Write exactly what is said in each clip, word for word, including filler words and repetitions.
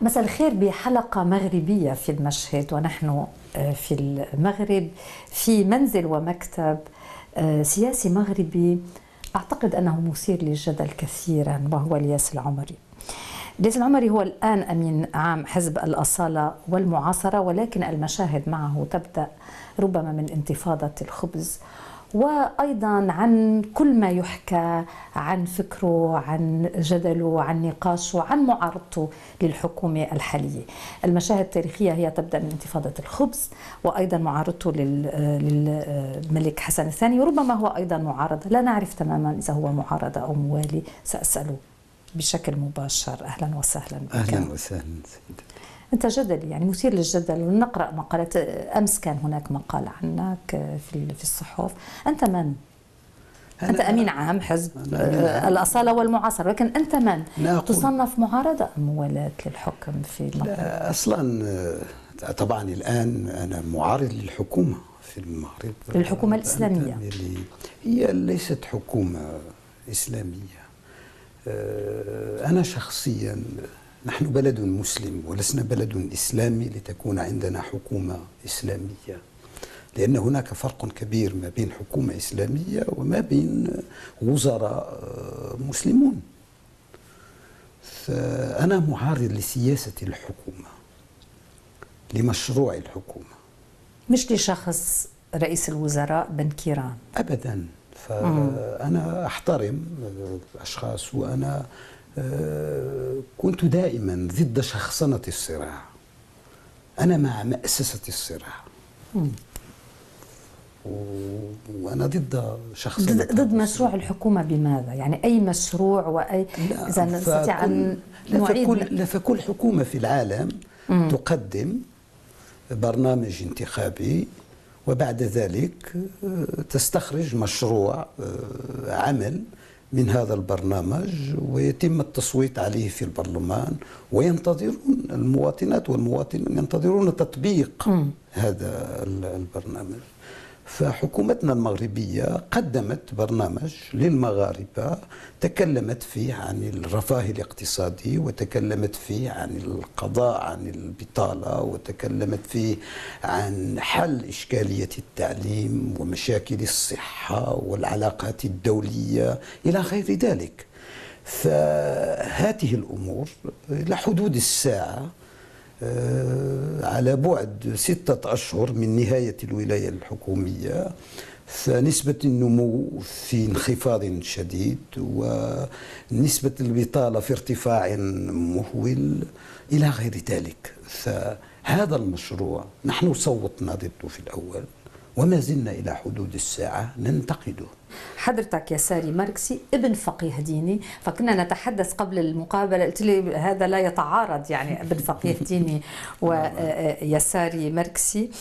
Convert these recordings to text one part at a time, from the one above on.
مساء الخير بحلقة مغربية في المشهد، ونحن في المغرب في منزل ومكتب سياسي مغربي أعتقد أنه مثير للجدل كثيرا، وهو الياس العمري. الياس العمري هو الآن أمين عام حزب الأصالة والمعاصرة، ولكن المشاهد معه تبدأ ربما من انتفاضة الخبز، وأيضا عن كل ما يحكى عن فكره، عن جدله، عن نقاشه، عن معارضته للحكومة الحالية. المشاهد التاريخية هي تبدأ من انتفاضة الخبز، وأيضا معارضته للملك حسن الثاني، وربما هو أيضا معارضة، لا نعرف تماما إذا هو معارضة أو موالي. سأسأله بشكل مباشر. أهلا وسهلا بك. أهلا وسهلا سيدي. أنت جدلي، يعني مثير للجدل، ونقرأ مقالات. أمس كان هناك مقال عنك في في الصحف. أنت من؟ أنت أمين عام حزب الأصالة والمعاصرة، لكن أنت من؟ تصنف معارضة أم موالاة للحكم في المغرب؟ لا أصلا طبعا الآن أنا معارض للحكومة في المغرب، للحكومة الإسلامية. هي ليست حكومة إسلامية. أنا شخصيا، نحن بلد مسلم ولسنا بلد إسلامي لتكون عندنا حكومة إسلامية، لأن هناك فرق كبير ما بين حكومة إسلامية وما بين وزراء مسلمون. فأنا معارض لسياسة الحكومة، لمشروع الحكومة، مش لشخص رئيس الوزراء بن كيران أبدا. فأنا أحترم الأشخاص، وأنا كنت دائما ضد شخصنة الصراع. أنا مع مأسسة الصراع، وأنا ضد شخصنة. ضد مشروع الحكومة بماذا؟ يعني أي مشروع وأي إذا نستطيع أن نعيد. لا، فكل حكومة في العالم مم. تقدم برنامج انتخابي، وبعد ذلك تستخرج مشروع عمل من هذا البرنامج، ويتم التصويت عليه في البرلمان، وينتظرون المواطنات والمواطنين ينتظرون تطبيق م. هذا البرنامج. فحكومتنا المغربية قدمت برنامج للمغاربة، تكلمت فيه عن الرفاه الاقتصادي، وتكلمت فيه عن القضاء عن البطالة، وتكلمت فيه عن حل إشكالية التعليم ومشاكل الصحة والعلاقات الدولية إلى غير ذلك. فهذه الأمور إلى حدود الساعة، على بعد ستة أشهر من نهاية الولاية الحكومية، فنسبة النمو في انخفاض شديد، ونسبة البطالة في ارتفاع مهول إلى غير ذلك. فهذا المشروع نحن صوتنا ضده في الأول، وما زلنا إلى حدود الساعة ننتقده. حضرتك يساري ماركسي، ابن فقيه ديني، فكنا نتحدث قبل المقابلة، قلت لي هذا لا يتعارض، يعني ابن فقيه ديني ويساري ماركسي.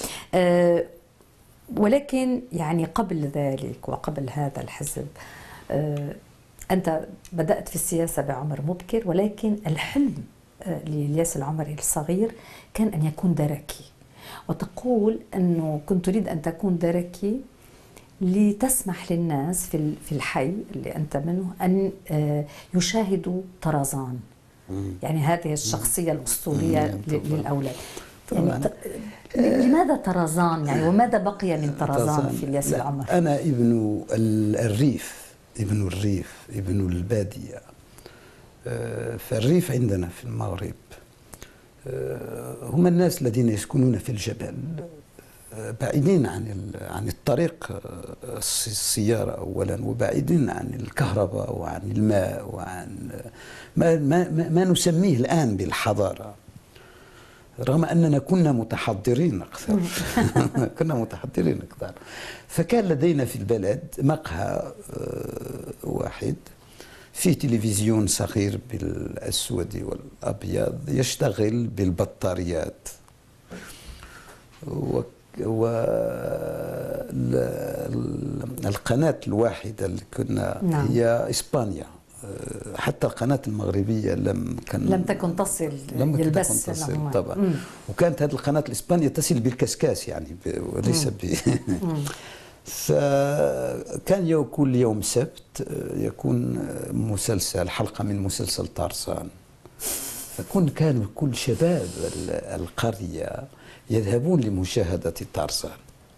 ولكن يعني قبل ذلك وقبل هذا الحزب، أنت بدأت في السياسة بعمر مبكر، ولكن الحلم للياس العمري الصغير كان أن يكون دركي، وتقول أنه كنت تريد أن تكون دركي لتسمح للناس في في الحي اللي أنت منه أن يشاهدوا طرزان، يعني هذه الشخصية الأسطورية للأولاد. يعني لماذا طرزان يعني، وماذا بقي من طرزان في الياس العمري؟ أنا ابن الريف، ابن الريف، ابن البادية. فالريف عندنا في المغرب هم الناس الذين يسكنون في الجبل، بعيدين عن عن الطريق السيارة أولا، وبعيدين عن الكهرباء وعن الماء وعن ما, ما, ما نسميه الآن بالحضارة، رغم أننا كنا متحضرين أكثر. كنا متحضرين أكثر. فكان لدينا في البلد مقهى واحد فيه تلفزيون صغير بالأسود والأبيض يشتغل بالبطاريات، و والقناة الواحدة اللي كنا نعم. هي إسبانيا. حتى القناة المغربية لم كان لم تكن تصل لم تكن تصل طبعا. مم. وكانت هذه القناة الإسبانية تصل بالكسكاس يعني، وليس ب فكان يوم كل يوم سبت يكون مسلسل، حلقة من مسلسل طرزان. فكن كان كل شباب القرية يذهبون لمشاهدة طرزان،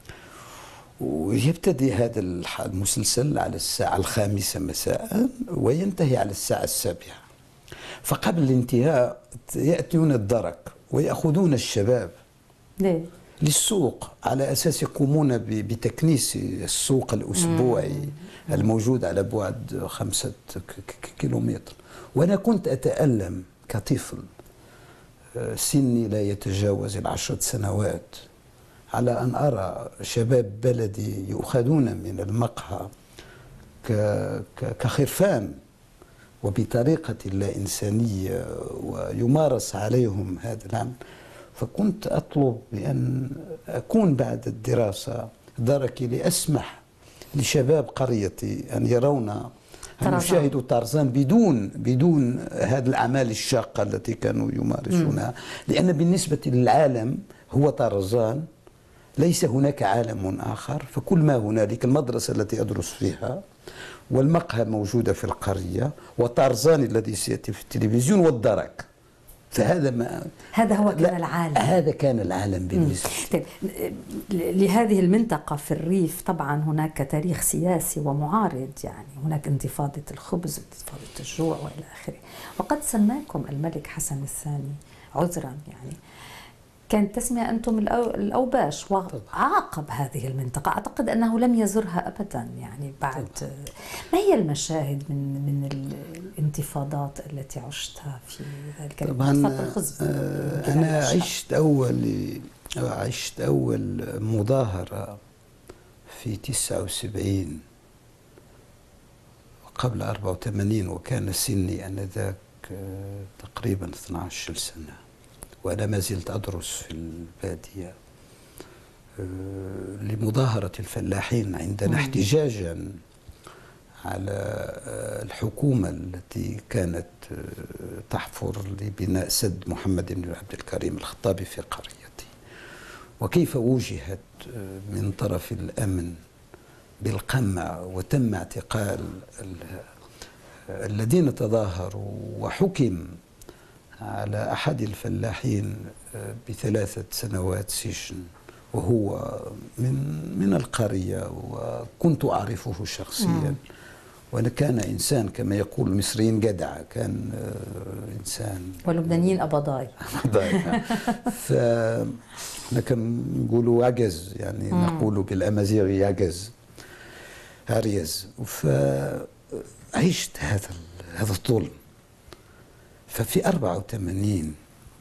ويبتدي هذا المسلسل على الساعة الخامسة مساء وينتهي على الساعة السابعة. فقبل الانتهاء يأتون الدرك ويأخذون الشباب ليه؟ للسوق، على أساس يقومون بتكنيس السوق الأسبوعي مم. الموجود على بعد خمسة كيلومتر. وأنا كنت أتألم كطفل، سني لا يتجاوز العشرة سنوات، على أن أرى شباب بلدي يؤخذون من المقهى كخرفان وبطريقة لا إنسانية ويمارس عليهم هذا العمل. فكنت أطلب بأن أكون بعد الدراسة دركي لأسمح لشباب قريتي أن يرون أن يشاهدوا طرزان بدون بدون هذه الأعمال الشاقة التي كانوا يمارسونها، لأن بالنسبة للعالم هو طرزان، ليس هناك عالم آخر. فكل ما هنالك المدرسة التي أدرس فيها، والمقهى موجودة في القرية، وطرزان الذي سيأتي في التلفزيون، والدرك. فهذا ما هذا هو كان العالم، هذا كان العالم بالنسبة لي. لهذه المنطقة في الريف طبعا هناك تاريخ سياسي ومعارض، يعني هناك انتفاضة الخبز، انتفاضة الجوع وإلى آخره. وقد سماكم الملك حسن الثاني عذرا، يعني كانت تسمية أنتم الأوباش، وعاقب هذه المنطقة. أعتقد أنه لم يزرها أبدا يعني بعد. ما هي المشاهد من من الانتفاضات التي عشتها في ذلك الوقت؟ أنا عشت أول عشت أول مظاهرة في تسعة وسبعين قبل أربعة وثمانين، وكان سني آنذاك تقريبا اثنتي عشرة سنة، وأنا ما زلت أدرس في البادية، لمظاهرة الفلاحين عندنا احتجاجا على الحكومة التي كانت تحفر لبناء سد محمد بن عبد الكريم الخطابي في قريتي، وكيف وجهت من طرف الأمن بالقمع وتم اعتقال الذين تظاهروا، وحكم على أحد الفلاحين بثلاثة سنوات سجن، وهو من من القرية وكنت أعرفه شخصيا. وأنا كان إنسان كما يقول المصريين جدع، كان إنسان، واللبنانيين أبضاي أبضاي فإحنا كان نقولوا عجز، يعني مم. نقول بالأمازيغي عجز هاريز. فعشت هذا هذا الظلم. ففي أربعة وثمانين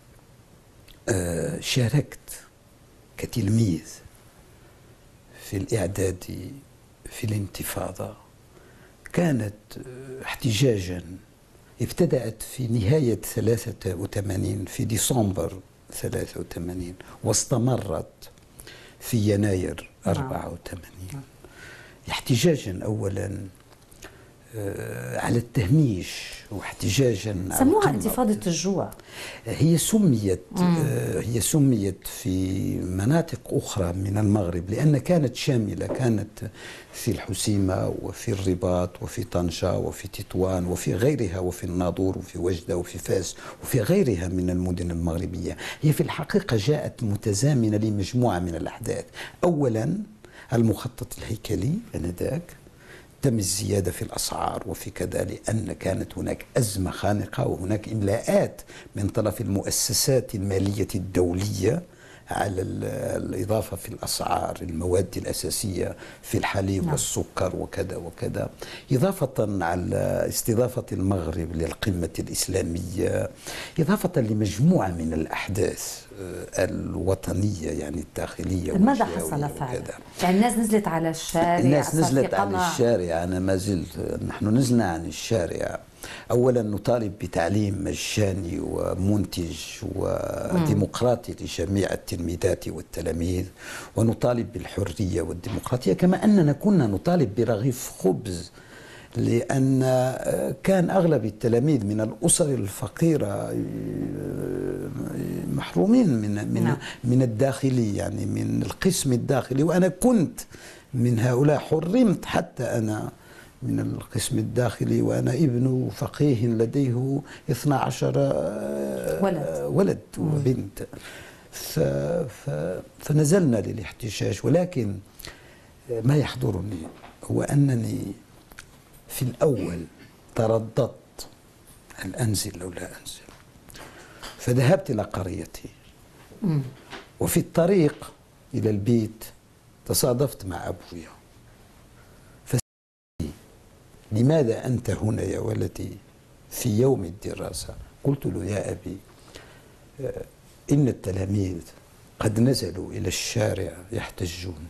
شاركت كتلميذ في الإعداد في الانتفاضة. كانت احتجاجا ابتدأت في نهاية ثلاثة وثمانين، في ديسمبر ثلاثة وثمانين، واستمرت في يناير أربعة وثمانين. احتجاجا أولا على التهميش، واحتجاجا سموها انتفاضة الجوع. هي سميت مم. هي سميت في مناطق أخرى من المغرب لأن كانت شاملة، كانت في الحسيمة وفي الرباط وفي طنجة وفي تطوان وفي غيرها، وفي الناظور وفي وجدة وفي فاس وفي غيرها من المدن المغربية. هي في الحقيقة جاءت متزامنة لمجموعة من الأحداث. أولا المخطط الهيكلي آنذاك تم الزيادة في الأسعار وفي كذا، لأن كانت هناك أزمة خانقة، وهناك إملاءات من طرف المؤسسات المالية الدولية على الإضافة في الأسعار المواد الأساسية في الحليب نعم. والسكر وكذا وكذا، إضافة على استضافة المغرب للقمة الإسلامية، إضافة لمجموعة من الأحداث الوطنية يعني الداخلية. ماذا حصل فعلا؟ يعني الناس نزلت على الشارع؟ الناس نزلت على الشارع. أنا ما زلت، نحن نزلنا عن الشارع. أولا نطالب بتعليم مجاني ومنتج وديمقراطي لجميع التلميذات والتلاميذ، ونطالب بالحرية والديمقراطية، كما أننا كنا نطالب برغيف خبز، لأن كان أغلب التلاميذ من الأسر الفقيرة محرومين من من نعم. من الداخلي، يعني من القسم الداخلي، وأنا كنت من هؤلاء. حرمت حتى أنا من القسم الداخلي، وأنا ابن فقيه لديه اثنا عشر ولد, ولد وبنت. ف... ف... فنزلنا للاحتجاج، ولكن ما يحضرني هو أنني في الأول ترددت هل أنزل أو لا أنزل، فذهبت إلى قريتي، وفي الطريق إلى البيت تصادفت مع أبويا، فسألني لماذا أنت هنا يا ولدي في يوم الدراسة؟ قلت له يا أبي إن التلاميذ قد نزلوا إلى الشارع يحتجون،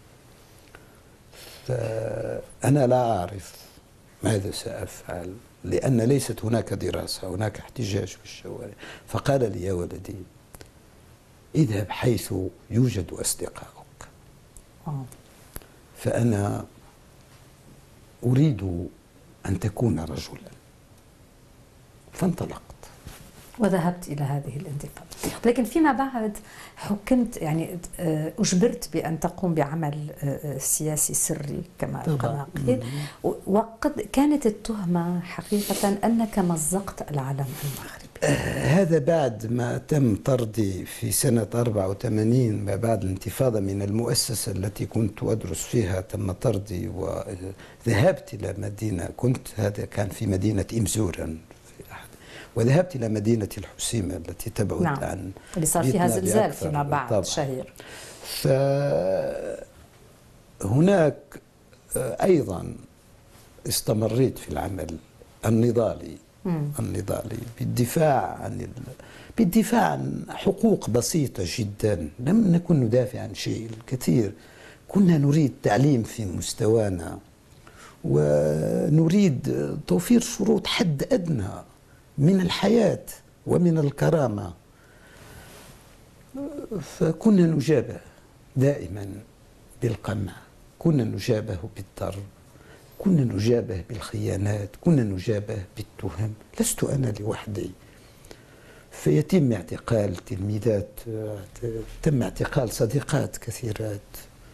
فأنا لا أعرف ماذا سأفعل، لأن ليست هناك دراسة، هناك احتجاج في الشوارع. فقال لي يا ولدي اذهب حيث يوجد أصدقائك، فأنا أريد أن تكون رجلا. فانطلقت وذهبت إلى هذه الانتفاضة، لكن فيما بعد حكمت، يعني أجبرت بأن تقوم بعمل سياسي سري كما كما قيل، وقد كانت التهمة حقيقة أنك مزقت العلم المغربي. هذا بعد ما تم طردي في سنة أربعة وثمانين، ما بعد الانتفاضة من المؤسسة التي كنت أدرس فيها، تم طردي وذهبت إلى مدينة، كنت هذا كان في مدينة إمزورا، وذهبت إلى مدينة الحسيمة التي تبعد نعم. عن اللي صار فيها زلزال فيما بعد طبعا. شهير. فهناك أيضا استمريت في العمل النضالي مم. النضالي بالدفاع عن ال... بالدفاع عن حقوق بسيطة جدا. لم نكن ندافع عن شيء الكثير، كنا نريد تعليم في مستوانا، ونريد توفير شروط حد أدنى من الحياة ومن الكرامة. فكنا نجابه دائما بالقمع، كنا نجابه بالضرب، كنا نجابه بالخيانات، كنا نجابه بالتهم. لست أنا لوحدي. فيتم اعتقال تلميذات، تم اعتقال صديقات كثيرات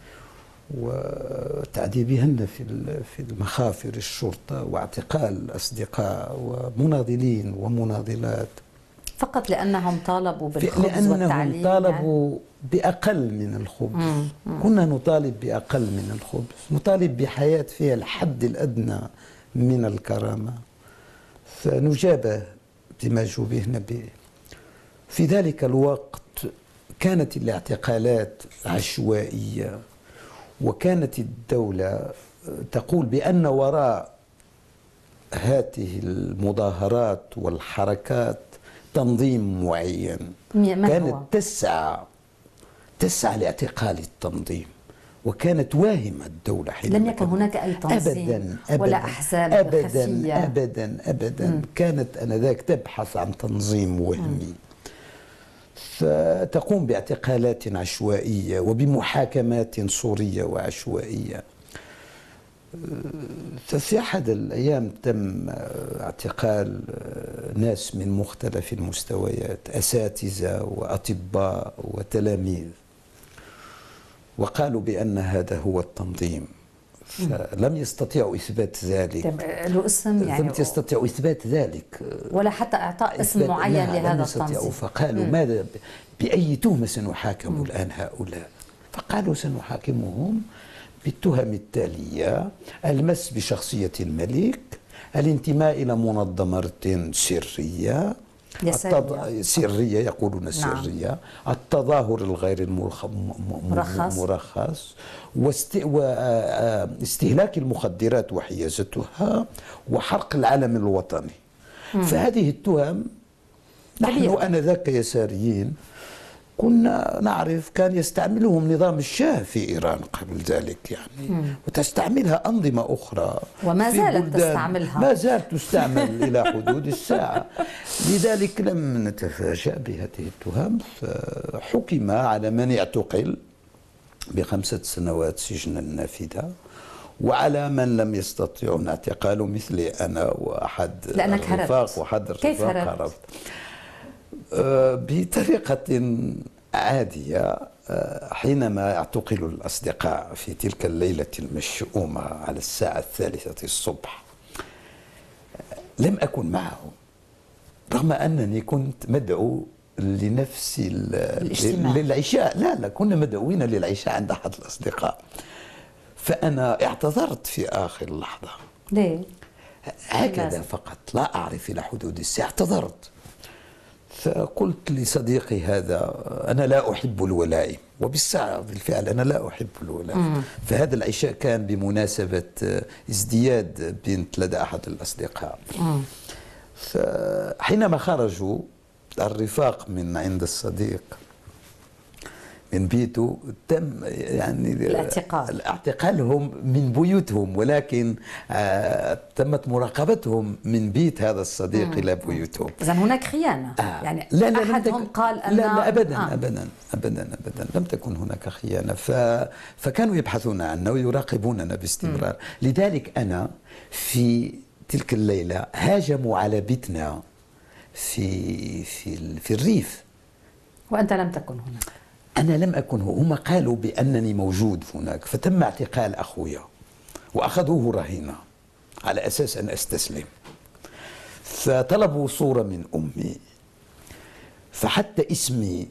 وتعذيبهن في في المخافر الشرطة، واعتقال أصدقاء ومناضلين ومناضلات فقط لأنهم طالبوا بالخبز لأنهم والتعليم. لأنهم طالبوا يعني بأقل من الخبز. مم. مم. كنا نطالب بأقل من الخبز، نطالب بحياة فيها الحد الأدنى من الكرامة، فنجابه بما جوبهنا به. في ذلك الوقت كانت الاعتقالات عشوائية، وكانت الدولة تقول بأن وراء هذه المظاهرات والحركات تنظيم معين. كانت تسعى تسعى لاعتقال التنظيم، وكانت واهمة الدولة حينما لم يكن هناك أي تنظيم أبداً أبداً ولا أحزاب أبداً خفية. أبداً أبداً م. كانت آنذاك تبحث عن تنظيم وهمي، م. فتقوم باعتقالات عشوائية وبمحاكمات صورية وعشوائية. ففي أحد الأيام تم اعتقال ناس من مختلف المستويات، أساتذة وأطباء وتلاميذ، وقالوا بأن هذا هو التنظيم. فلم يستطيعوا إثبات ذلك. له اسم يعني؟ لم يستطيعوا إثبات ذلك ولا حتى إعطاء اسم معين لهذا التنظيم. فقالوا مم. ماذا بأي تهمة سنحاكم مم. الآن هؤلاء؟ فقالوا سنحاكمهم بالتهم التالية: المس بشخصية الملك، الانتماء إلى منظمة سرية التض... سرية يقولون سرية، نعم. التظاهر الغير المرخ... مرخص, مرخص واست... واستهلاك المخدرات وحيازتها، وحرق العلم الوطني. مم. فهذه التهم نحن آنذاك يساريين كنا نعرف كان يستعملهم نظام الشاه في إيران قبل ذلك يعني، مم. وتستعملها أنظمة أخرى وما زالت تستعملها، ما زالت تستعمل إلى حدود الساعة. لذلك لم نتفاجأ بهذه التهم، فحكم على من اعتقل بخمسة سنوات سجنا نافذة، وعلى من لم يستطيعون اعتقاله مثلي أنا وأحد الرفاق وأحد الرفاق هربت؟ بطريقة عادية. حينما اعتقل الأصدقاء في تلك الليلة المشؤومة على الساعة الثالثة الصبح لم أكن معهم، رغم أنني كنت مدعو لنفس للعشاء. لا لا كنا مدعوين للعشاء عند أحد الأصدقاء، فأنا اعتذرت في آخر لحظة. ليه؟ هكذا فقط، لا أعرف إلى حدود الساعة، اعتذرت. فقلت لصديقي هذا أنا لا أحب الولائم، وبالساعة بالفعل أنا لا أحب الولائم. فهذا العشاء كان بمناسبة ازدياد بنت لدى أحد الأصدقاء. مم. فحينما خرجوا الرفاق من عند الصديق من بيته تم يعني الاعتقال اعتقالهم من بيوتهم، ولكن آه تمت مراقبتهم من بيت هذا الصديق مم. إلى بيوتهم. إذا هناك خيانة. آه يعني لا لا أحدهم قال أن لا, لا أبدا آه. أبدا أبدا أبدا لم تكن هناك خيانة. ف فكانوا يبحثون عنا ويراقبوننا باستمرار. مم. لذلك أنا في تلك الليلة هاجموا على بيتنا في في في الريف، وأنت لم تكن هناك. أنا لم أكن هو. هم قالوا بأنني موجود هناك، فتم اعتقال أخويا وأخذوه رهينة على أساس أن أستسلم. فطلبوا صورة من أمي، فحتى اسمي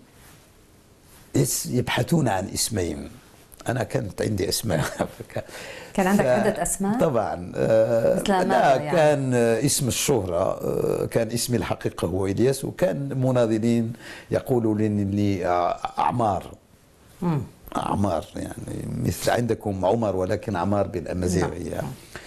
يبحثون عن اسمين. أنا كانت عندي أسماء. كان عندك عدة أسماء؟ طبعا. آه لا يعني. كان اسم الشهرة، آه كان اسمي الحقيقة هو إلياس، وكان مناضلين يقولوا لي أعمار. مم. أعمار يعني مثل عندكم عمر ولكن عمار بالأمازيغية.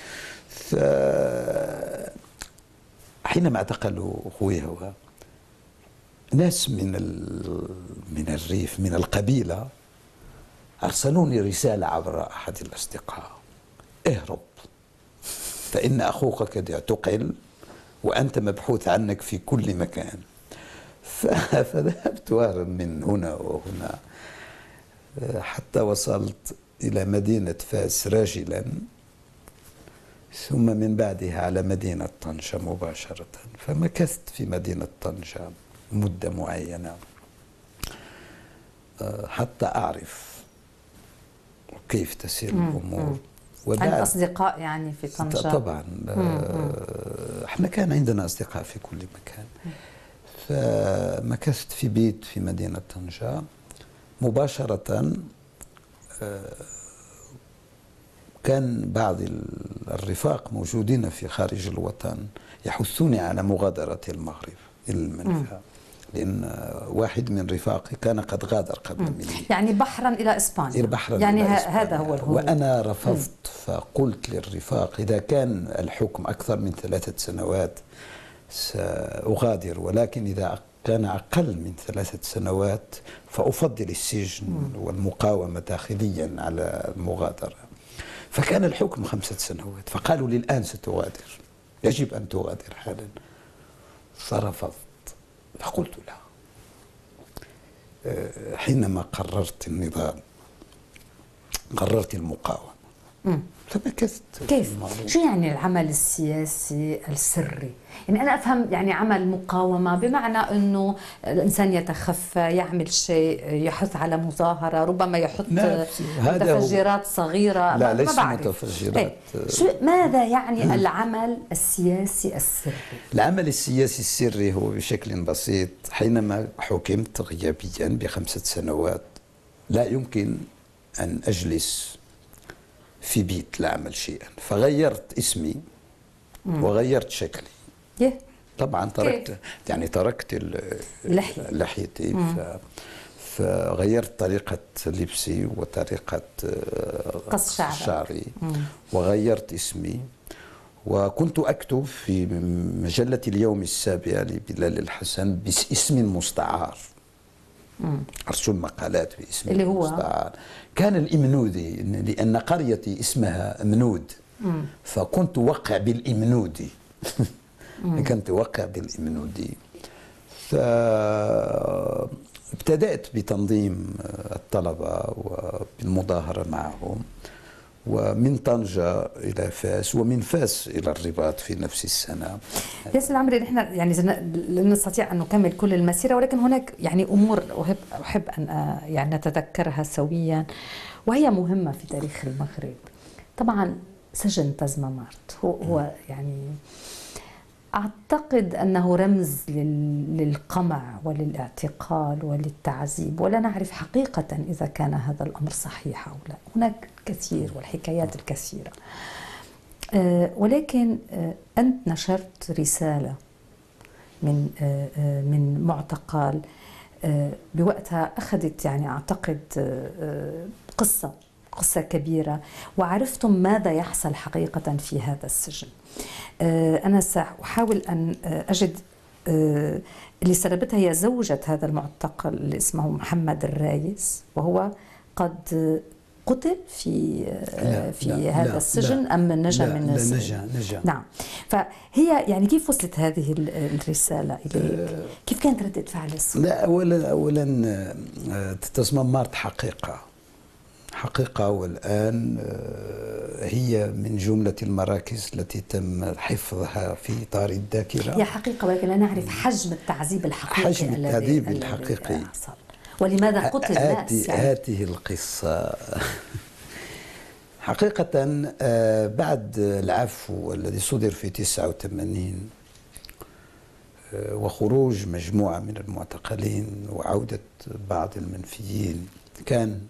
حينما اعتقلوا أخوي هو ناس من من الريف من القبيلة أرسلوني رسالة عبر أحد الأصدقاء: اهرب فإن أخوك قد اعتقل وأنت مبحوث عنك في كل مكان. فذهبت أهرب من هنا وهنا حتى وصلت إلى مدينة فاس راجلا، ثم من بعدها على مدينة طنجة مباشرة. فمكثت في مدينة طنجة مدة معينة حتى أعرف كيف تسير الأمور. عند أصدقاء يعني في طنجة؟ طبعا. احنا كان عندنا أصدقاء في كل مكان. فمكثت في بيت في مدينة طنجة مباشرة. كان بعض الرفاق موجودين في خارج الوطن يحثوني على مغادرة المغرب المنفى، لأن واحد من رفاقي كان قد غادر قبل مني، يعني بحرا إلى إسبانيا. بحرا يعني إلى إسبانيا. هذا هو الهروب. وأنا رفضت. مم. فقلت للرفاق إذا كان الحكم أكثر من ثلاثة سنوات سأغادر، ولكن إذا كان أقل من ثلاثة سنوات فأفضل السجن مم. والمقاومة داخليا على المغادرة. فكان الحكم خمسة سنوات، فقالوا لي الآن ستغادر، يجب أن تغادر حالا. فرفضت. فقلت لا. حينما قررت النضال قررت المقاومة. مم. فمكثت. كيف؟ شو يعني العمل السياسي السري؟ يعني أنا أفهم يعني عمل مقاومة بمعنى أنه الإنسان يتخفى، يعمل شيء، يحث على مظاهرة، ربما يحط متفجرات صغيرة. لا ليس متفجرات. شو ماذا يعني العمل السياسي السري؟ العمل السياسي السري هو بشكل بسيط: حينما حكمت غيابيا بخمسة سنوات لا يمكن أن أجلس في بيت لا أعمل شيئا، فغيرت اسمي مم. وغيرت شكلي. يه. طبعا تركت كيف؟ يعني تركت لحيتي. ف... فغيرت طريقة لبسي وطريقة قص شعري, شعري. وغيرت اسمي، وكنت أكتب في مجلة اليوم السابع لبلال الحسن باسم مستعار. مم. أرسل مقالات باسم اللي هو مستعار. كان الإمنودي، لأن قريتي اسمها منود. مم. فكنت وقع بالإمنودي. كنت وقع بالإمنودي. فابتدأت بتنظيم الطلبة وبالمظاهرة معهم، ومن طنجة إلى فاس، ومن فاس إلى الرباط في نفس السنة. ياسر العمري، نحن يعني لن نستطيع أن نكمل كل المسيرة، ولكن هناك يعني أمور أحب أحب أن يعني نتذكرها سويا وهي مهمة في تاريخ المغرب. طبعا سجن تازمامارت هو هو يعني أعتقد أنه رمز للقمع وللاعتقال وللتعذيب، ولا نعرف حقيقة إذا كان هذا الأمر صحيح أو لا. هناك كثير والحكايات الكثيرة، أه ولكن أه أنت نشرت رسالة من أه من معتقل أه بوقتها أخذت يعني أعتقد أه قصة قصة كبيرة، وعرفتم ماذا يحصل حقيقة في هذا السجن. أنا سأحاول أن أجد اللي سردتها هي زوجة هذا المعتقل اللي اسمه محمد الرايس، وهو قد قتل في لا في لا هذا لا السجن لا أم نجا لا من السجن؟ نجا نجا نعم. فهي يعني كيف وصلت هذه الرسالة إليك؟ أه كيف كانت ردة فعل السلطة؟ لا أولا أولا تازمامارت حقيقة حقيقة، والآن هي من جملة المراكز التي تم حفظها في إطار الذاكرة. هي حقيقة، ولكن لا نعرف حجم التعذيب الحقيقي حجم التعذيب الحقيقي حصل، ولماذا قتل الناس. يعني هذه القصة حقيقة بعد العفو الذي صدر في تسعة وثمانين وخروج مجموعة من المعتقلين وعودة بعض المنفيين، كان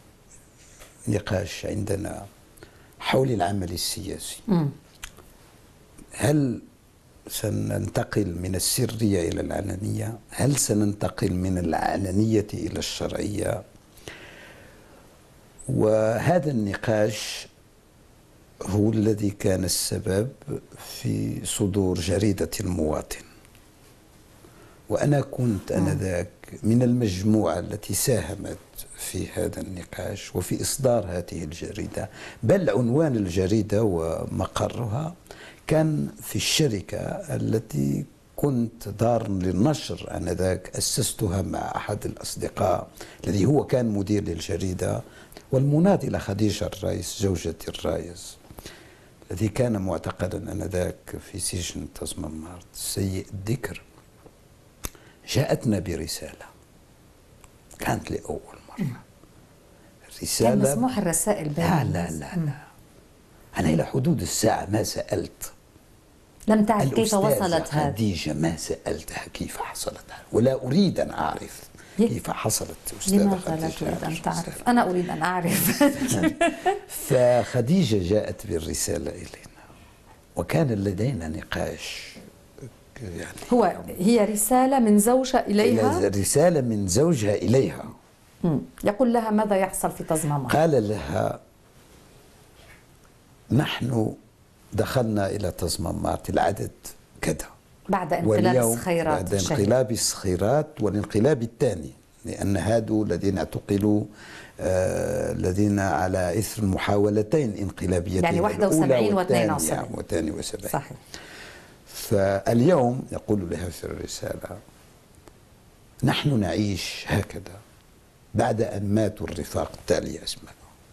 نقاش عندنا حول العمل السياسي. م. هل سننتقل من السرية إلى العلنية؟ هل سننتقل من العلنية إلى الشرعية؟ وهذا النقاش هو الذي كان السبب في صدور جريدة المواطن، وأنا كنت آنذاك من المجموعة التي ساهمت في هذا النقاش وفي إصدار هذه الجريدة، بل عنوان الجريدة ومقرها كان في الشركة التي كنت دار للنشر آنذاك أسستها مع أحد الأصدقاء الذي هو كان مدير للجريدة، والمناضلة خديجة الرايس زوجة الرايس الذي كان معتقلا آنذاك في سجن تازمامارت سيء الذكر. جاءتنا برسالة كانت لأول مرة. رسالة كان مسموح الرسائل بين لا لا لا, لا. أنا إلى حدود الساعة ما سألت، لم تعرف كيف وصلت هذه خديجة، ما سألتها كيف حصلت، ولا أريد أن أعرف كيف حصلت أستاذة لماذا خديجة. لا تريد أن تعرف؟ أنا أريد أن أعرف. فخديجة جاءت بالرسالة إلينا، وكان لدينا نقاش. يعني هو هي رسالة من زوجها إليها؟ رسالة من زوجها إليها. م. يقول لها ماذا يحصل في تازمامارت؟ قال لها: نحن دخلنا إلى تازمامارت العدد كذا بعد انقلاب الصخيرات، بعد انقلاب الصخيرات والانقلاب الثاني، لأن هادو الذين اعتقلوا آه الذين على إثر محاولتين انقلابيتين، يعني واحد وسبعين واثنين وثاني وسبعين. صحيح. فاليوم يقول لها في الرسالة: نحن نعيش هكذا بعد أن ماتوا الرفاق التالي اسمه.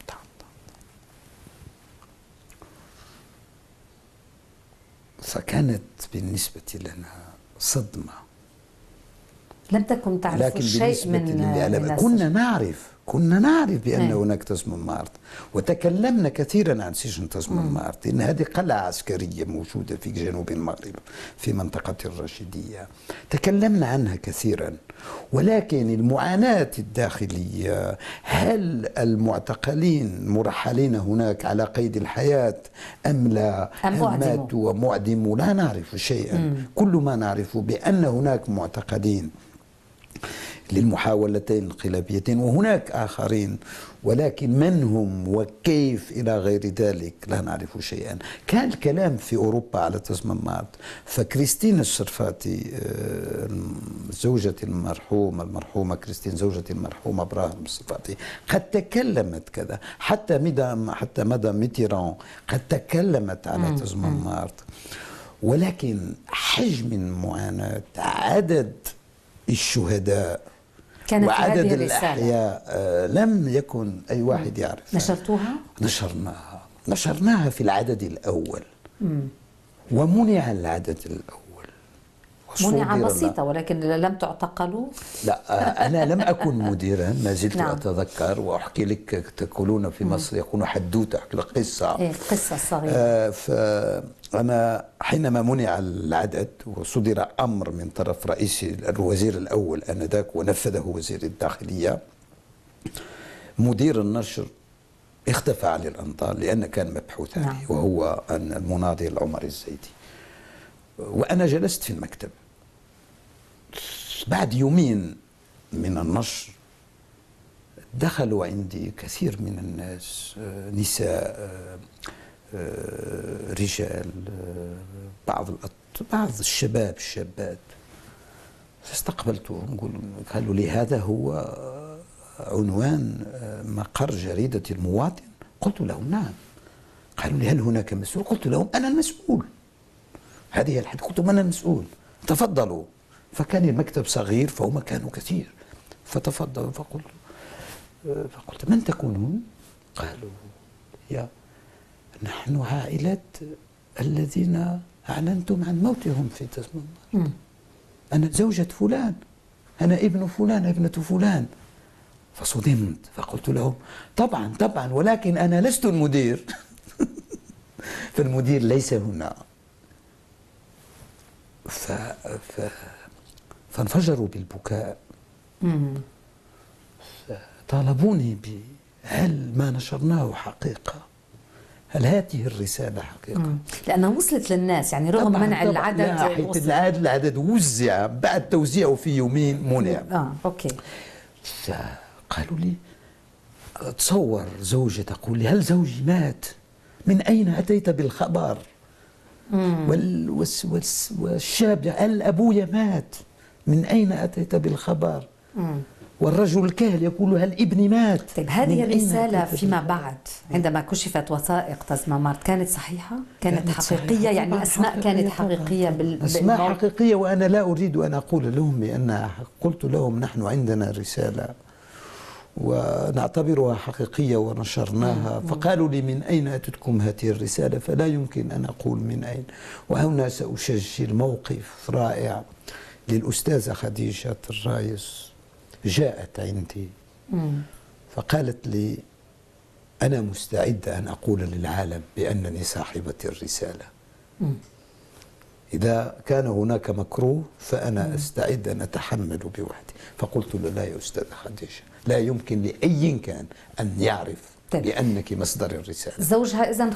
فكانت بالنسبة لنا صدمة، لم تكن تعرف شيء من, من كنا نعرف كنا نعرف بأن هناك تازمامارت، وتكلمنا كثيرا عن سجن تازمامارت، إن هذه قلعة عسكرية موجودة في جنوب المغرب في منطقة الرشيدية، تكلمنا عنها كثيرا. ولكن المعاناة الداخلية، هل المعتقلين مرحلين هناك على قيد الحياة أم لا؟ أم هل ماتوا ومعدموا؟ لا نعرف شيئا. مم. كل ما نعرفه بأن هناك معتقلين للمحاولتين الانقلابيتين وهناك آخرين، ولكن من هم وكيف إلى غير ذلك لا نعرف شيئا. كان الكلام في أوروبا على تازمامارت، فكريستين الشرفاتي زوجة المرحوم المرحومة كريستين زوجة المرحوم إبراهيم الصفاتي قد تكلمت كذا، حتى مدى حتى مدى ميتيران قد تكلمت على تازمامارت. ولكن حجم المعاناة، عدد الشهداء كانت وعدد الأحياء آه لم يكن أي واحد يعرف. نشرتوها؟ نشرناها نشرناها في العدد الأول مم. ومنع العدد الأول. منع وصدر بسيطة ولكن لم تعتقلوا. لا، أنا لم أكن مديرا، ما زلت نعم. أتذكر وأحكي لك. تقولون في مصر يقولون حدوتة، أحكي لك قصة. إيه، قصة صغيرة. آه فأنا حينما منع العدد وصدر أمر من طرف رئيس الوزير الأول آنذاك ونفذه وزير الداخلية، مدير النشر اختفى عن الأنظار لأن كان مبحوث عليه. نعم. وهو المناضل عمر الزيدي. وأنا جلست في المكتب. بعد يومين من النشر دخلوا عندي كثير من الناس، نساء، رجال، بعض بعض الشباب الشابات. فاستقبلتهم، قالوا لي هذا هو عنوان مقر جريدة المواطن؟ قلت لهم نعم. قالوا لي هل هناك مسؤول؟ قلت لهم أنا المسؤول. هذه الحديث قلت لهم أنا المسؤول، تفضلوا. فكان المكتب صغير فهم كانوا كثير، فتفضلوا. فقلت فقلت من تكونون؟ قالوا يا نحن عائلة الذين أعلنتم عن موتهم في تسمم. أنا زوجة فلان، أنا ابن فلان، ابنة فلان. فصدمت فقلت لهم طبعا طبعا ولكن أنا لست المدير. فالمدير ليس هنا. ف... ف... فانفجروا بالبكاء. طالبوني ب هل ما نشرناه حقيقة؟ هل هذه الرسالة حقيقة؟ مم. لأنها وصلت للناس يعني رغم طبعاً منع طبعاً العدد. العدد العدد وزع بعد توزيعه في يومين منع. اه اوكي. فقالوا لي تصور زوجة تقول لي هل زوجي مات؟ من أين أتيت بالخبر؟ وال والس والس والشاب هل أبويا مات؟ من أين أتيت بالخبر؟ مم. والرجل الكاهل يقول هل ابني مات؟ طيب هذه الرسالة فيما بعد عندما كشفت وثائق تزمامارت كانت صحيحة؟ كانت, كانت حقيقية صحيحة. يعني الأسماء كانت حقيقية بال... أسماء بالموت. حقيقية. وأنا لا أريد أن أقول لهم بأن قلت لهم نحن عندنا رسالة ونعتبرها حقيقية ونشرناها. مم. فقالوا لي من أين أتتكم هذه الرسالة؟ فلا يمكن أن أقول من أين. وهنا سأسجل موقف رائع للأستاذة خديجة الرايس. جاءت عندي مم. فقالت لي أنا مستعدة أن أقول للعالم بأنني صاحبة الرسالة. مم. إذا كان هناك مكروه فأنا مم. أستعد أن أتحمل بوحدي. فقلت له لا يا أستاذة خديجة، لا يمكن لأي كان أن يعرف طيب. بأنك مصدر الرسالة. زوجها إذن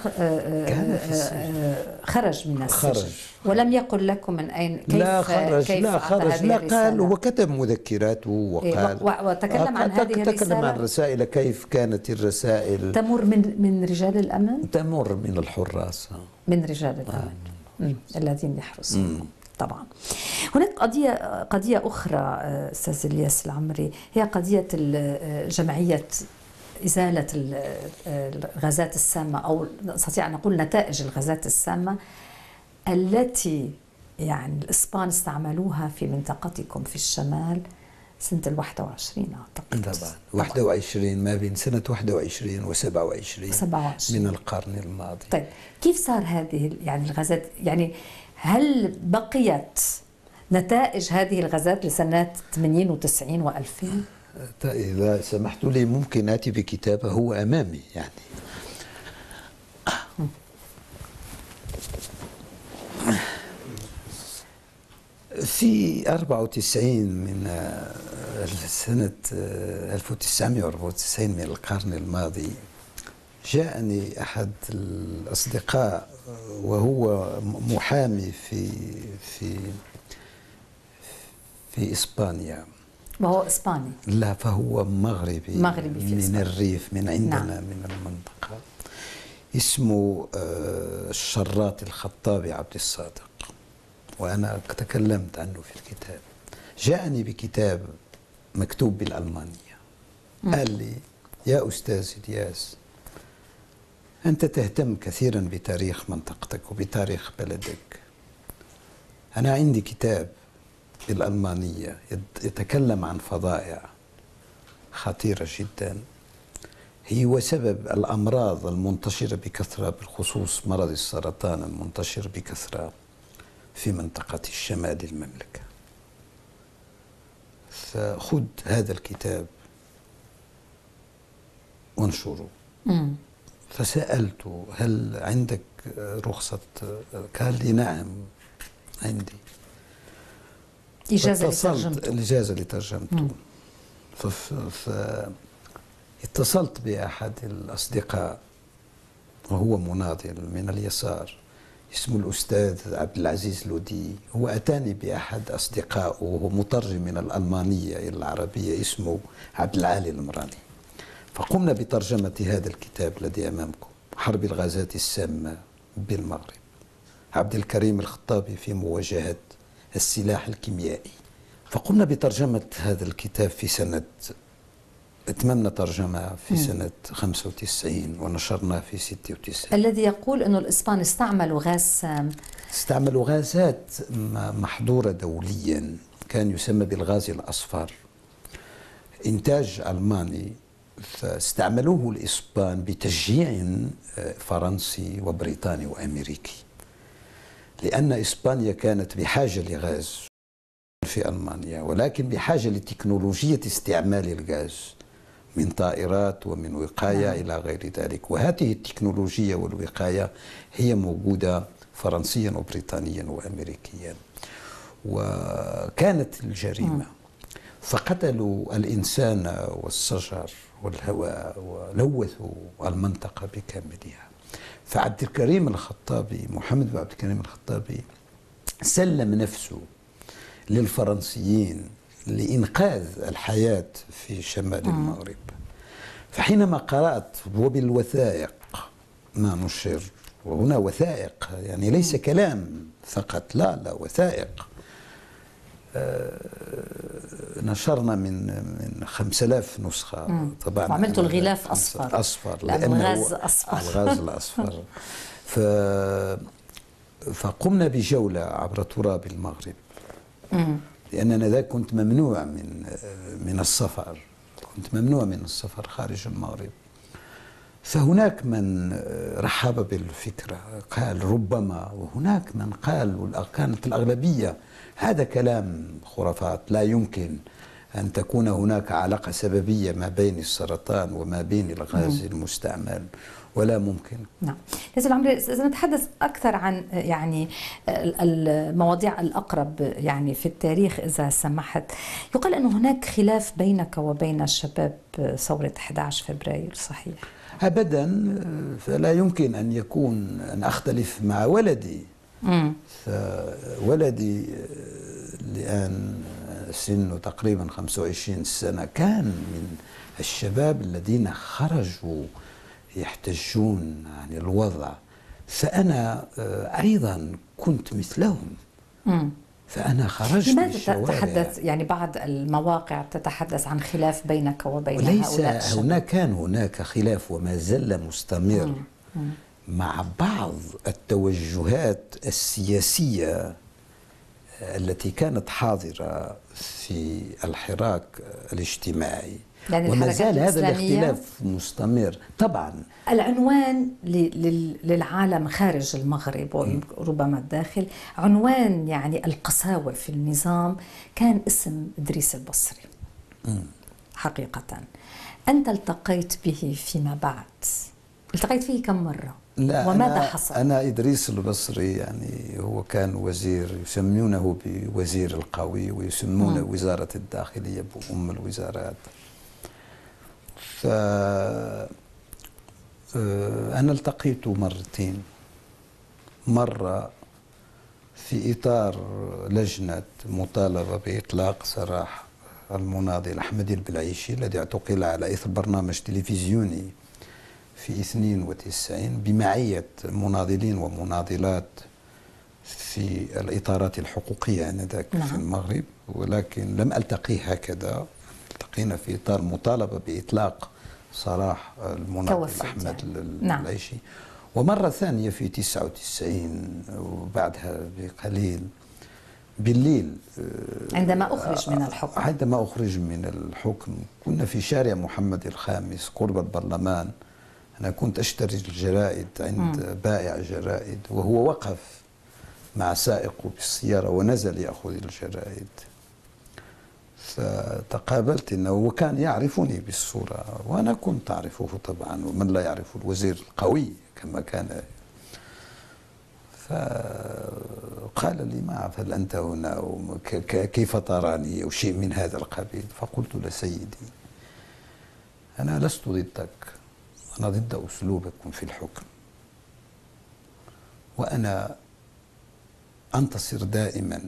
خرج من السجن خرج. ولم يقل لكم من أين كيف لا خرج كيف لا خرج لا قال وكتب مذكراته وقال إيه وتكلم عن هذه الرسالة. تكلم عن الرسائل كيف كانت الرسائل تمر من من رجال الأمن؟ تمر من الحراس من رجال الأمن آه. الذين يحرسون طبعا. هناك قضية قضية أخرى أستاذ إلياس العمري، هي قضية جمعية إزالة الغازات السامة أو نستطيع أن نقول نتائج الغازات السامة التي يعني الإسبان استعملوها في منطقتكم في الشمال سنة الواحدة وعشرين أعتقد. طبعا واحدة وعشرين ما بين سنة واحدة وعشرين وسبعة وعشرين من القرن الماضي. طيب كيف صار هذه يعني الغازات، يعني هل بقيت نتائج هذه الغازات لسنوات ثمانين وتسعين وألفين؟ إذا سمحت لي ممكن آتي بكتابه هو أمامي يعني. في أربعة وتسعين من سنة ألف وتسعمائة وأربعة وتسعين من القرن الماضي جاءني أحد الأصدقاء وهو محامي في في في إسبانيا. وهو إسباني؟ لا فهو مغربي مغربي في من إسبانيا. الريف من عندنا نعم. من المنطقة. اسمه الشراط الخطابي عبد الصادق، وأنا تكلمت عنه في الكتاب. جاءني بكتاب مكتوب بالألمانية. م. قال لي يا أستاذ إلياس أنت تهتم كثيرا بتاريخ منطقتك وبتاريخ بلدك. أنا عندي كتاب بالألمانية يتكلم عن فظائع خطيرة جدا هو سبب الأمراض المنتشرة بكثرة، بالخصوص مرض السرطان المنتشر بكثرة في منطقة الشمال المملكة. فخذ هذا الكتاب وانشره. مم. فسألته هل عندك رخصة؟ قال لي نعم عندي إجازة لترجمته. الإجازة لترجمته. فاتصلت بأحد الأصدقاء وهو مناضل من اليسار اسمه الأستاذ عبد العزيز لودي. هو أتاني بأحد أصدقائه وهو مترجم من الألمانية إلى العربية اسمه عبد العالي المراني. فقمنا بترجمة هذا الكتاب الذي أمامكم، حرب الغازات السامة بالمغرب، عبد الكريم الخطابي في مواجهة السلاح الكيميائي. فقمنا بترجمة هذا الكتاب في سنة، أتممنا ترجمة في م. سنة خمسة وتسعين ونشرناه في ستة وتسعين. الذي يقول أنه الإسبان استعملوا غاز سام، استعملوا غازات محظورة دوليا، كان يسمى بالغاز الأصفر، إنتاج ألماني. فاستعملوه الإسبان بتشجيع فرنسي وبريطاني وأمريكي، لأن إسبانيا كانت بحاجة لغاز في ألمانيا، ولكن بحاجة لتكنولوجية استعمال الغاز من طائرات ومن وقاية نعم. إلى غير ذلك. وهذه التكنولوجيا والوقاية هي موجودة فرنسيا وبريطانيا وأمريكيا. وكانت الجريمة م. فقتلوا الإنسان والشجر والهواء ولوثوا المنطقة بكاملها. فعبد الكريم الخطابي، محمد بن عبد الكريم الخطابي، سلم نفسه للفرنسيين لإنقاذ الحياة في شمال م. المغرب. فحينما قرأت وبالوثائق ما نشر، وهنا وثائق يعني ليس كلام فقط، لا لا وثائق، نشرنا من من خمسة آلاف نسخة مم. طبعا. وعملتوا الغلاف أصفر أصفر لأنه غاز أصفر. الغاز الأصفر. ف فقمنا بجولة عبر تراب المغرب، مم. لأننا ذاك كنت ممنوع من من السفر، كنت ممنوع من السفر خارج المغرب. فهناك من رحب بالفكرة قال ربما، وهناك من قال، كانت الأغلبية هذا كلام خرافات، لا يمكن أن تكون هناك علاقة سببية ما بين السرطان وما بين الغاز مم. المستعمل، ولا ممكن. نعم. لازم عمري إذا نتحدث أكثر عن يعني المواضيع الأقرب يعني في التاريخ إذا سمحت، يقال أن هناك خلاف بينك وبين شباب ثورة أحد عشر فبراير، صحيح؟ أبدا، فلا يمكن أن يكون أن أختلف مع ولدي. مم. فولدي الآن سنه تقريبا خمسة وعشرين سنة كان من الشباب الذين خرجوا يحتجون عن الوضع، فأنا أيضا كنت مثلهم. مم. فأنا خرجت لماذا تتحدث يعني بعض المواقع تتحدث عن خلاف بينك وبين وليس هؤلاء الشباب؟ هناك كان هناك خلاف وما زال مستمر مم. مم. مع بعض التوجهات السياسية التي كانت حاضرة في الحراك الاجتماعي، يعني وما زال هذا الاختلاف مستمر. طبعا العنوان للعالم خارج المغرب وربما الداخل، عنوان يعني القساوة في النظام، كان اسم إدريس البصري. م. حقيقة أنت التقيت به فيما بعد، التقيت فيه كم مرة؟ لا، وماذا أنا حصل؟ أنا إدريس البصري يعني هو كان وزير، يسمونه بوزير القوي، ويسمونه م. وزارة الداخلية بأم الوزارات. فأنا التقيته مرتين، مرة في إطار لجنة مطالبة بإطلاق سراح المناضل أحمد البلعيشي الذي اعتقل على إثر برنامج تلفزيوني في اثنين وتسعين بمعية مناضلين ومناضلات في الإطارات الحقوقية آنذاك نعم. في المغرب، ولكن لم ألتقيه هكذا، التقينا في إطار مطالبة بإطلاق سراح المناضل أحمد يعني. البلعيشي. نعم. ومرة ثانية في تسعة وتسعين وبعدها بقليل بالليل عندما أخرج من الحكم. عندما أخرج من الحكم كنا في شارع محمد الخامس قرب البرلمان. أنا كنت أشتري الجرائد عند م. بائع جرائد، وهو وقف مع سائقه بالسيارة ونزل يأخذ الجرائد، فتقابلت إنه وكان يعرفني بالصورة وأنا كنت أعرفه طبعا، ومن لا يعرف الوزير القوي كما كان. فقال لي: ما هل أنت هنا كيف تراني أو شيء من هذا القبيل؟ فقلت له: سيدي، أنا لست ضدك، أنا ضد أسلوبكم في الحكم، وأنا أنتصر دائما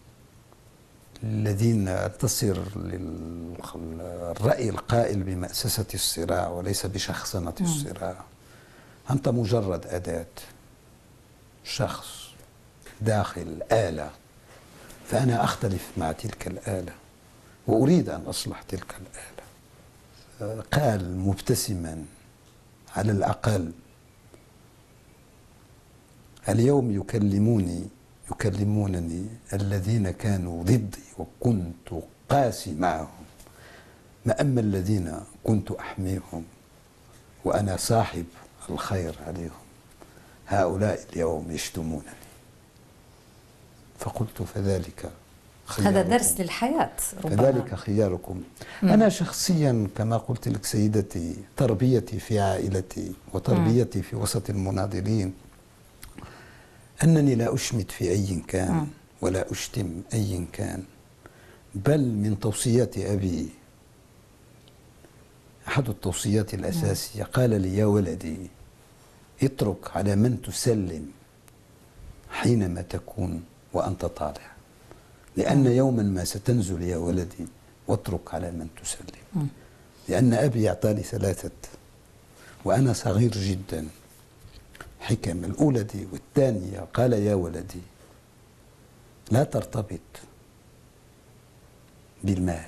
للذين أنتصر للرأي القائل بمأسسة الصراع وليس بشخصنة الصراع. أنت مجرد أداة، شخص داخل آلة، فأنا أختلف مع تلك الآلة وأريد أن أصلح تلك الآلة. قال مبتسما: على الأقل اليوم يكلموني يكلمونني الذين كانوا ضدي وكنت قاسي معهم، ما أما الذين كنت أحميهم وأنا صاحب الخير عليهم، هؤلاء اليوم يشتمونني. فقلت: فذلك هذا درس للحياة ربما. فذلك خياركم. م. أنا شخصيا كما قلت لك سيدتي، تربيتي في عائلتي وتربيتي م. في وسط المناضلين أنني لا أشمت في أي كان م. ولا أشتم أي كان، بل من توصيات أبي، أحد التوصيات الأساسية م. قال لي: يا ولدي، اترك على من تسلم حينما تكون وأنت طالع، لأن يوما ما ستنزل يا ولدي، واترك على من تسلم. لأن أبي أعطاني ثلاثة وأنا صغير جدا حكم. الأولى دي، والثانية قال: يا ولدي، لا ترتبط بالمال،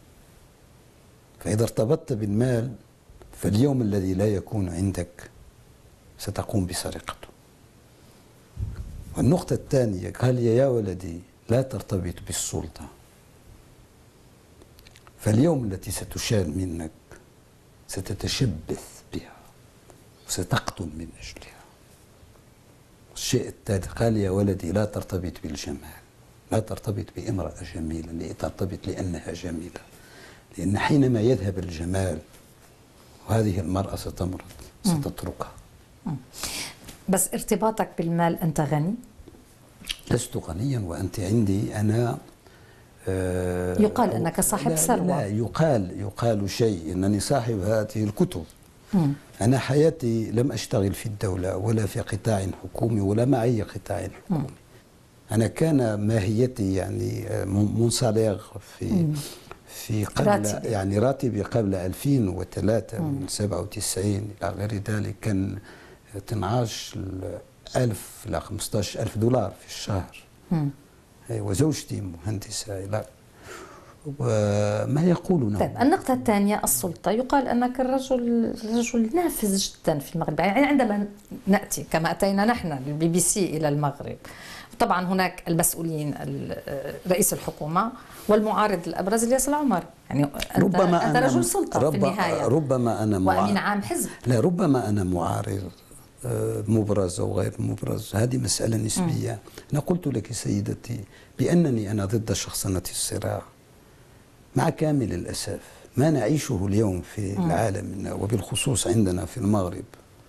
فإذا ارتبطت بالمال فاليوم الذي لا يكون عندك ستقوم بسرقته. والنقطة الثانية قال: يا ولدي، لا ترتبط بالسلطة، فاليوم التي ستشال منك ستتشبث بها وستقتل من أجلها. الشيء الثالث قال: يا ولدي، لا ترتبط بالجمال، لا ترتبط بامرأة جميلة، لا ترتبط لأنها جميلة، لأن حينما يذهب الجمال وهذه المرأة ستمرض ستتركها. بس ارتباطك بالمال، أنت غني؟ لست غنيا وأنت عندي. أنا آه يقال أنك صاحب ثروة. لا, لا يقال يقال شيء، أنني صاحب هذه الكتب. م. أنا حياتي لم أشتغل في الدولة ولا في قطاع حكومي ولا مع أي قطاع حكومي. م. أنا كان ماهيتي يعني منصلغ في م. في قبل راتبي. يعني راتبي قبل ألفين وثلاثة م. من سبعة وتسعين إلى غير ذلك كان اثني عشر ألف إلى خمسة عشر ألف دولار في الشهر. م. وزوجتي مهندسة. لا، وما يقولونه. طيب، النقطة الثانية، السلطة. يقال أنك الرجل رجل نافذ جدا في المغرب. يعني عندما نأتي كما أتينا نحن البي بي سي إلى المغرب، طبعا هناك المسؤولين، رئيس الحكومة والمعارض الأبرز الياس العمر. يعني أنت, ربما أنت أنا رجل سلطة رب في النهاية. ربما أنا وأمين عام حزب. لا، ربما أنا معارض مبرز أو غير مبرز، هذه مسألة نسبية. م. أنا قلت لك سيدتي بأنني أنا ضد شخصنة الصراع، مع كامل الأسف ما نعيشه اليوم في م. العالم وبالخصوص عندنا في المغرب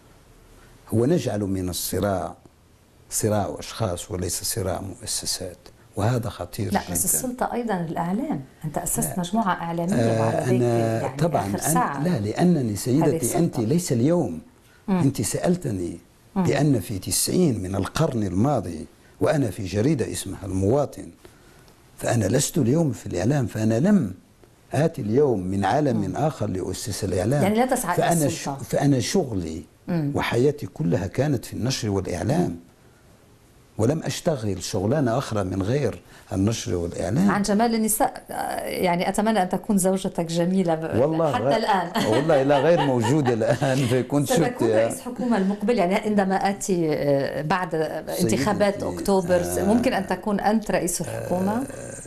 هو نجعل من الصراع صراع أشخاص وليس صراع مؤسسات، وهذا خطير لا جدا. بس السلطة أيضا الإعلام، أنت أسست مجموعة إعلامية آه أنا يعني طبعا أنا لا، لأنني سيدتي أنت ليس اليوم. م. أنت سألتني م. بأن في تسعين من القرن الماضي وأنا في جريدة اسمها المواطن، فأنا لست اليوم في الإعلام، فأنا لم آتي اليوم من عالم م. آخر لأسس الإعلام. يعني لا تسعى إلى فأنا السلطة. فأنا شغلي م. وحياتي كلها كانت في النشر والإعلام. ولم أشتغل شغلانة أخرى من غير النشر والإعلام. عن جمال النساء يعني أتمنى أن تكون زوجتك جميلة والله حتى غير الآن. والله لا غير موجودة الآن. كنت ستكون رئيس حكومة المقبل يعني عندما آتي بعد انتخابات أكتوبر ممكن أن تكون أنت رئيس الحكومة؟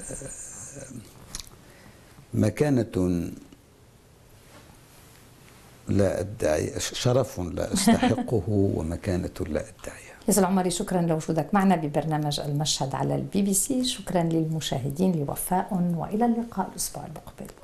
مكانة لا أدعي، شرف لا أستحقه ومكانة لا أدعيها. ياسر العمري، شكرا لوجودك معنا ببرنامج المشهد على البي بي سي. شكرا للمشاهدين لوفاء، وإلى اللقاء الأسبوع المقبل.